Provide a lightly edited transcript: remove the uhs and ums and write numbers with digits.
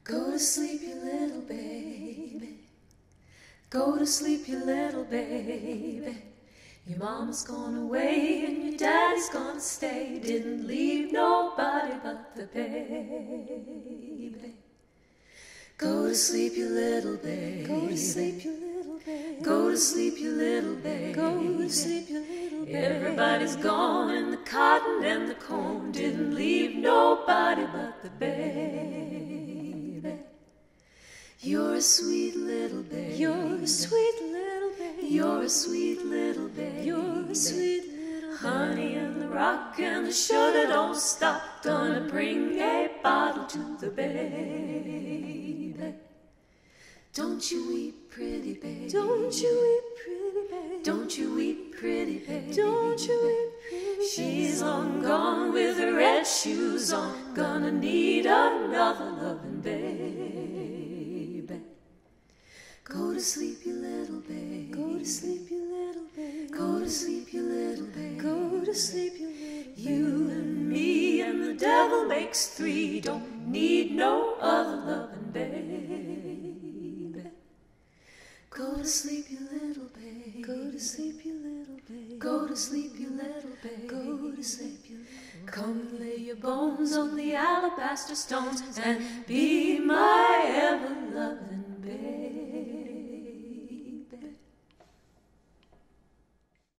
Go to sleep, you little baby. Go to sleep, you little baby. Your mama's gone away and your daddy's gonna stay. Didn't leave nobody but the baby. Go to sleep, you little baby. Go to sleep, you little baby. Go to sleep, you little baby. Go to sleep, you little baby. Everybody's gone and the cotton and the corn didn't leave nobody but the baby. You're a sweet little baby. You're a sweet little baby. You're a sweet little baby. You're a sweet little baby. Honey and the rock and the sugar don't stop. Gonna bring a bottle to the baby. Don't you weep, pretty baby. Don't you weep, pretty baby. Don't you weep, pretty baby. Don't you weep, pretty baby. She's long gone with her red shoes on. Gonna need another loving baby. Go to sleep, you little baby. Go to sleep, you little baby. Go to sleep, you little baby. Go to sleep, you little baby. You and me and the devil makes three. Don't need no other loving baby. Go to sleep, you little baby. Go to sleep, you little baby. Go to sleep, you little baby. Go to sleep, you little baby. Come and lay your bones on the alabaster stones and be my ever-loving baby.